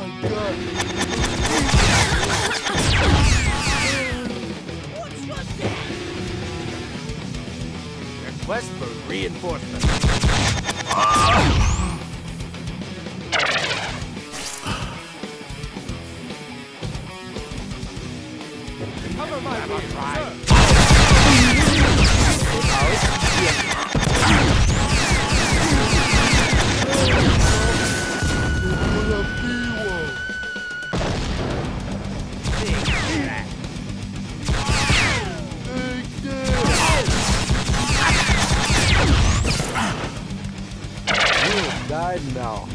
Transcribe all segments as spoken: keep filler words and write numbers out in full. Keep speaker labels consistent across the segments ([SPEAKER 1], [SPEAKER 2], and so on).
[SPEAKER 1] my god.
[SPEAKER 2] Request for reinforcements. Cover my rear, sir.
[SPEAKER 1] Died now.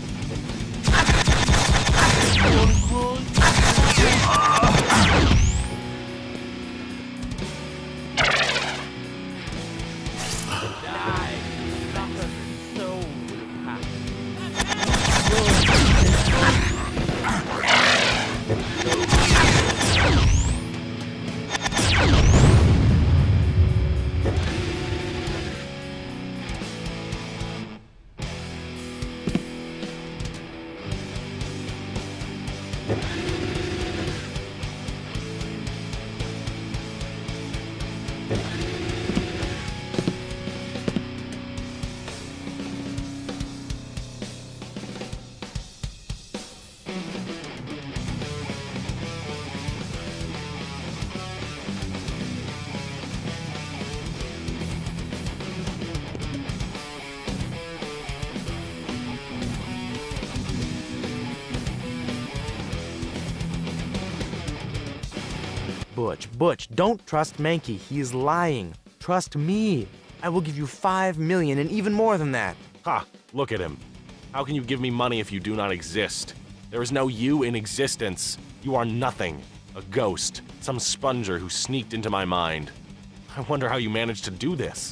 [SPEAKER 3] Butch, Butch, don't trust Mankey. He is lying. Trust me. I will give you five million and even more than that.
[SPEAKER 4] Ha! Look at him. How can you give me money if you do not exist? There is no you in existence. You are nothing. A ghost. Some sponger who sneaked into my mind. I wonder how you managed to do this.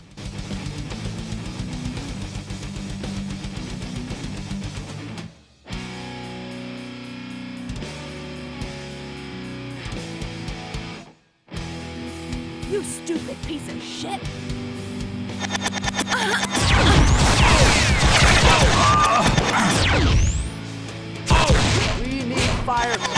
[SPEAKER 5] You stupid piece of shit!
[SPEAKER 1] We need fire.